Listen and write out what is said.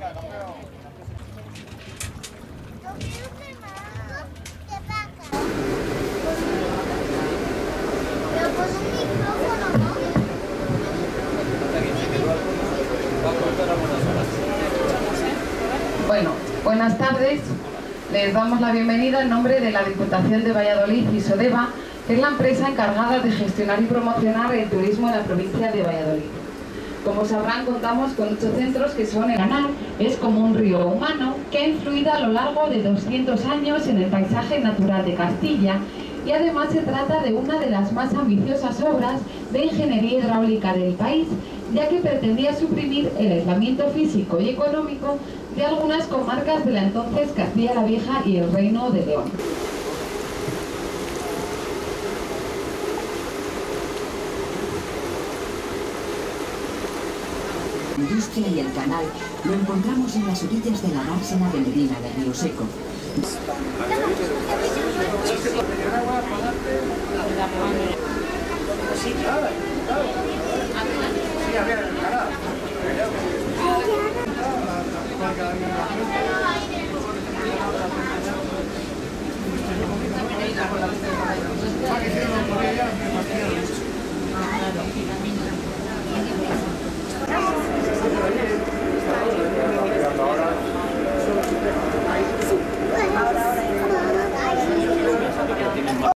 Bueno, buenas tardes. Les damos la bienvenida en nombre de la Diputación de Valladolid y Sodeva, que es la empresa encargada de gestionar y promocionar el turismo en la provincia de Valladolid. Como sabrán, contamos con 8 centros que son el canal, es como un río humano que ha influido a lo largo de 200 años en el paisaje natural de Castilla, y además se trata de una de las más ambiciosas obras de ingeniería hidráulica del país, ya que pretendía suprimir el aislamiento físico y económico de algunas comarcas de la entonces Castilla la Vieja y el Reino de León. La industria y el canal lo encontramos en las orillas de la dársena de Medina del Río Seco.